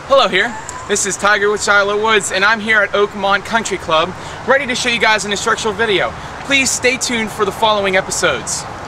Hello here, this is Tiger with Shiloh Woods, and I'm here at Oakmont Country Club, ready to show you guys an instructional video. Please stay tuned for the following episodes.